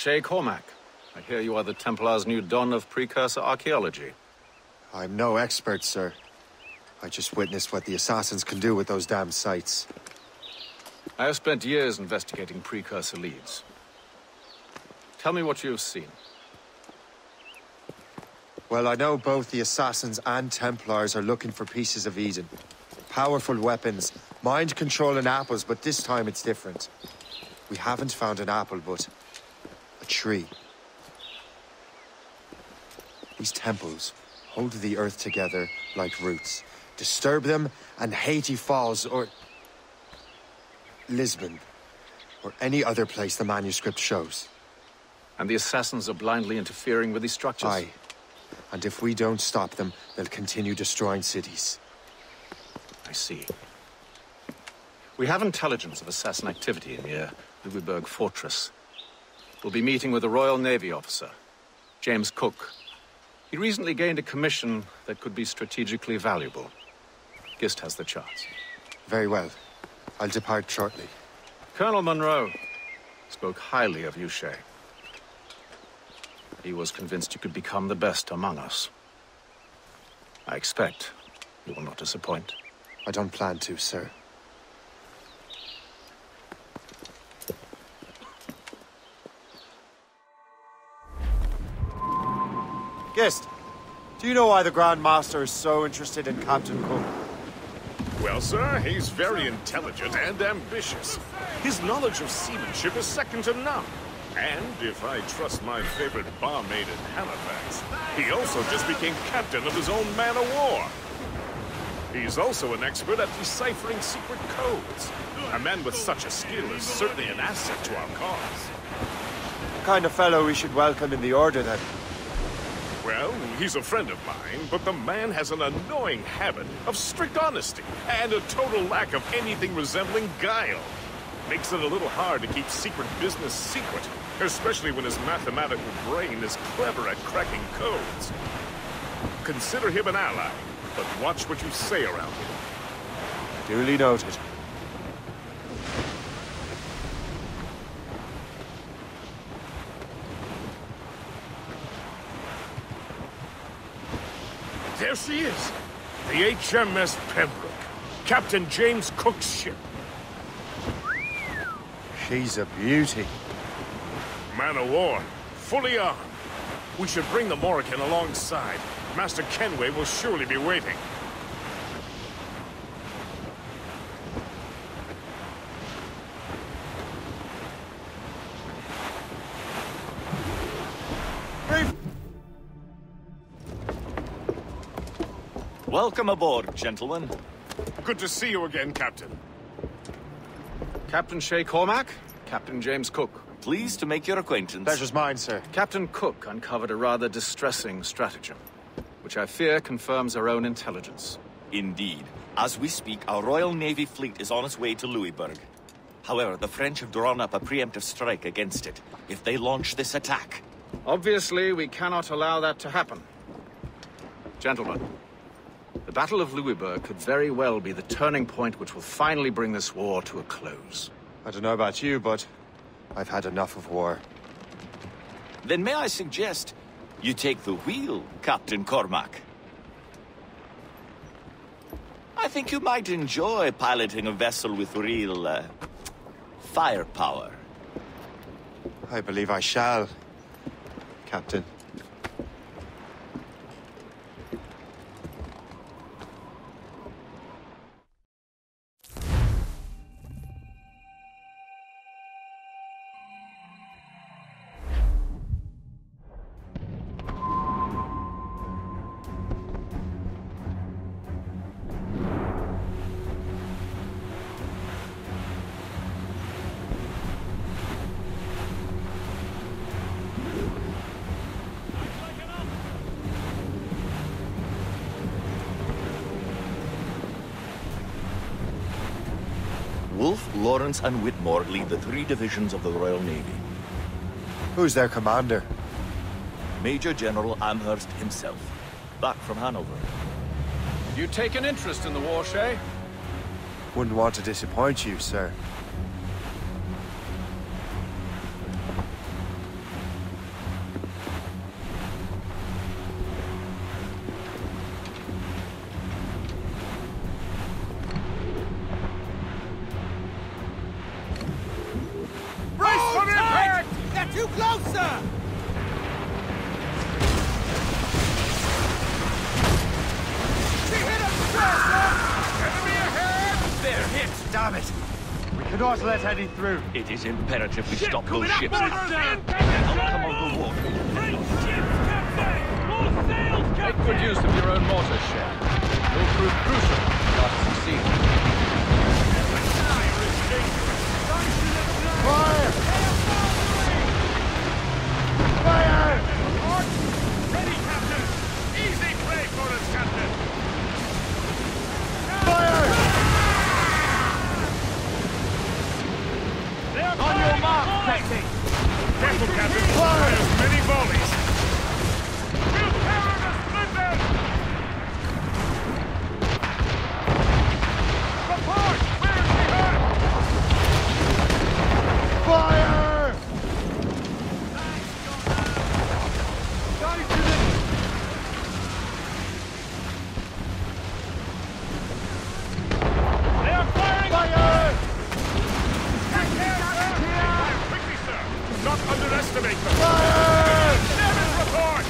Shay Cormac, I hear you are the Templar's new don of precursor archaeology. I'm no expert, sir. I just witnessed what the assassins can do with those damn sites. I have spent years investigating precursor leads. Tell me what you have seen. Well, I know both the assassins and Templars are looking for pieces of Eden. Powerful weapons, mind-controlling apples, but this time it's different. We haven't found an apple, but a tree. These temples hold the earth together like roots. Disturb them, and Haiti falls, or Lisbon, or any other place the manuscript shows. And the assassins are blindly interfering with these structures? Aye. And if we don't stop them, they'll continue destroying cities. I see. We have intelligence of assassin activity near Louisburg Fortress. We'll be meeting with a Royal Navy officer, James Cook. He recently gained a commission that could be strategically valuable. Gist has the charts. Very well. I'll depart shortly. Colonel Monroe spoke highly of you, Shay. He was convinced you could become the best among us. I expect you will not disappoint. I don't plan to, sir. Gist, do you know why the Grand Master is so interested in Captain Cook? Well, sir, he's very intelligent and ambitious. His knowledge of seamanship is second to none. And, if I trust my favorite barmaid in Halifax, he also just became captain of his own man-of-war. He's also an expert at deciphering secret codes. A man with such a skill is certainly an asset to our cause. The kind of fellow we should welcome in the Order, then. Well, he's a friend of mine, but the man has an annoying habit of strict honesty and a total lack of anything resembling guile. Makes it a little hard to keep secret business secret, especially when his mathematical brain is clever at cracking codes. Consider him an ally, but watch what you say around him. Duly noted. There she is, the HMS Pembroke, Captain James Cook's ship. She's a beauty. Man-of-war, fully armed. We should bring the Morrigan alongside. Master Kenway will surely be waiting. Welcome aboard, gentlemen. Good to see you again, Captain. Captain Shay Cormac, Captain James Cook. Pleased to make your acquaintance. Pleasure's mine, sir. Captain Cook uncovered a rather distressing stratagem, which I fear confirms our own intelligence. Indeed. As we speak, our Royal Navy fleet is on its way to Louisburg. However, the French have drawn up a preemptive strike against it, if they launch this attack. Obviously, we cannot allow that to happen. Gentlemen, the Battle of Louisburg could very well be the turning point which will finally bring this war to a close. I don't know about you, but I've had enough of war. Then may I suggest you take the wheel, Captain Cormac? I think you might enjoy piloting a vessel with real, firepower. I believe I shall, Captain. Wolfe, Lawrence, and Whitmore lead the 3 divisions of the Royal Navy. Who's their commander? Major General Amherst himself, back from Hanover. You take an interest in the war, Shay? Wouldn't want to disappoint you, sir. sir! She hit us, sir! Enemy ahead! They're hit! Damn it! We cannot let any through. It is imperative we stop coming those up, ships. mortars, sir! Come on the water. Great ships, Captain! More sails, Make Captain! good use of your own mortar share. It will prove crucial if you are to succeed. Fire! Fire! Ready, Captain! Easy play for us, Captain! Fire! On your mark, Captain! Careful, Captain! Fire! There's many volleys! We'll power the splinters! Report! Where is he hurt? Fire! They are firing! Fire! Take care, sir! Fire quickly, sir! Do not underestimate them! Fire! Damage report!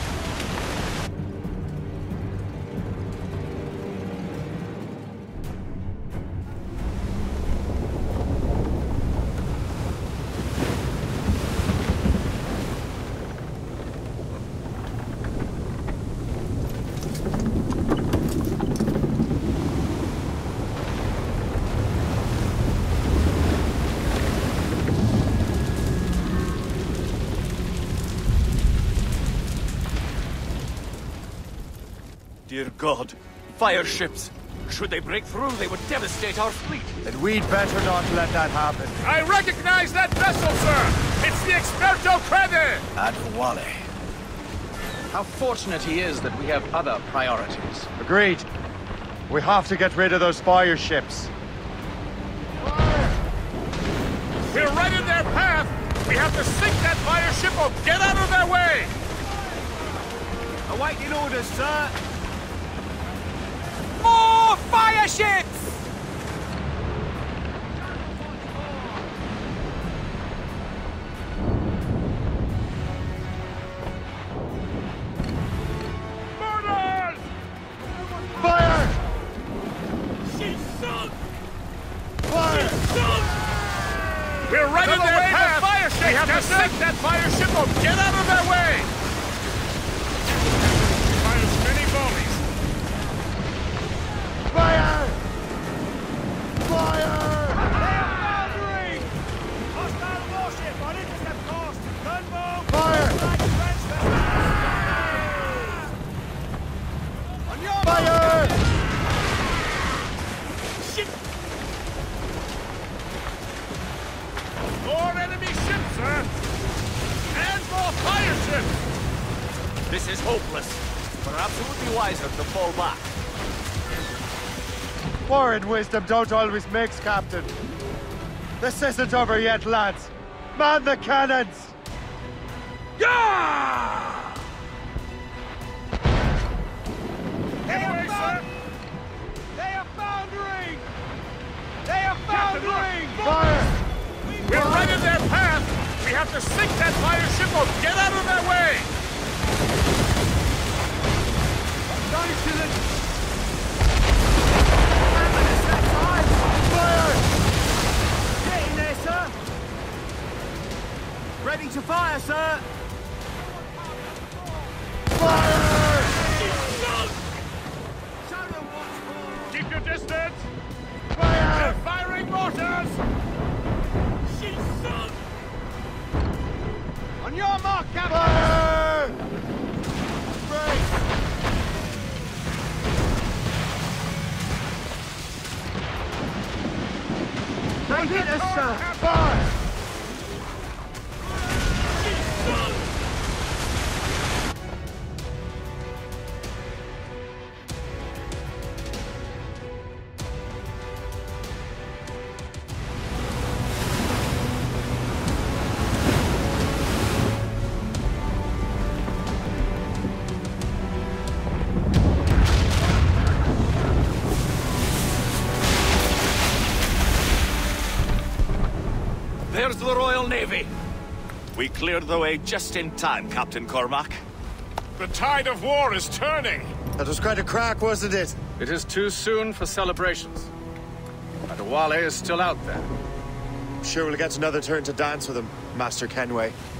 Dear God. Fire ships. Should they break through, they would devastate our fleet. And we'd better not let that happen. I recognize that vessel, sir! It's the Experto Crede! Adwale. How fortunate he is that we have other priorities. Agreed. We have to get rid of those fire ships. We're right in their path! We have to sink that fire ship or get out of their way! Awaiting orders, sir! More fire ships! Murders! Fire! She's sunk! Fire! We're right in their path! fire ship, we have to sink that fire ship or get out of their way! Fires many volleys. Fire! Fire! Foundering! Hostile warship on intercept course! Gunboat! Fire! On your Fire! ship! More enemy ships, sir! And more fire ships! This is hopeless. Perhaps it would be wiser to fall back. War and wisdom don't always mix, Captain. This isn't over yet, lads. Man the cannons! Yeah! They Away, are sir! They are foundering! They are foundering! Fire! We're right in their path! We have to sink that fire ship or get out of their way! Fire! Getting there, sir! Ready to fire, sir! Fire! Show them what's for! Keep your distance! Fire! They're firing mortars! She's sunk! On your mark, Captain! Fire! They hit us, sir! Fire! We cleared the way just in time, Captain Cormac. The tide of war is turning! That was quite a crack, wasn't it? It is too soon for celebrations. Adewale is still out there. Sure we'll get another turn to dance with him, Master Kenway.